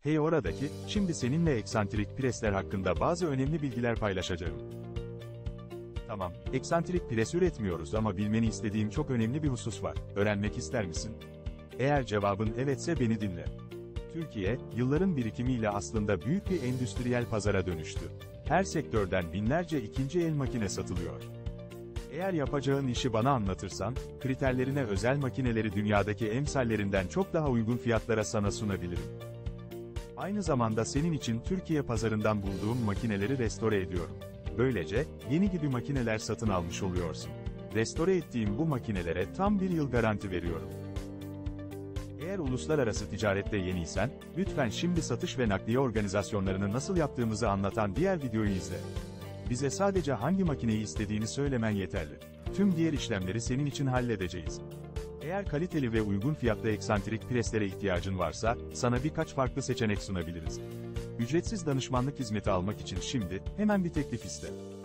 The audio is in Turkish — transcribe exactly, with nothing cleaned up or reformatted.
Hey oradaki, şimdi seninle eksantrik presler hakkında bazı önemli bilgiler paylaşacağım. Tamam, eksantrik pres üretmiyoruz ama bilmeni istediğim çok önemli bir husus var. Öğrenmek ister misin? Eğer cevabın evetse beni dinle. Türkiye, yılların birikimiyle aslında büyük bir endüstriyel pazara dönüştü. Her sektörden binlerce ikinci el makine satılıyor. Eğer yapacağın işi bana anlatırsan, kriterlerine özel makineleri dünyadaki emsallerinden çok daha uygun fiyatlara sana sunabilirim. Aynı zamanda senin için Türkiye pazarından bulduğum makineleri restore ediyorum. Böylece, yeni gibi makineler satın almış oluyorsun. Restore ettiğim bu makinelere tam bir yıl garanti veriyorum. Eğer uluslararası ticarette yeniysen, lütfen şimdi satış ve nakliye organizasyonlarını nasıl yaptığımızı anlatan diğer videoyu izle. Bize sadece hangi makineyi istediğini söylemen yeterli. Tüm diğer işlemleri senin için halledeceğiz. Eğer kaliteli ve uygun fiyatlı eksantrik preslere ihtiyacın varsa, sana birkaç farklı seçenek sunabiliriz. Ücretsiz danışmanlık hizmeti almak için şimdi, hemen bir teklif iste.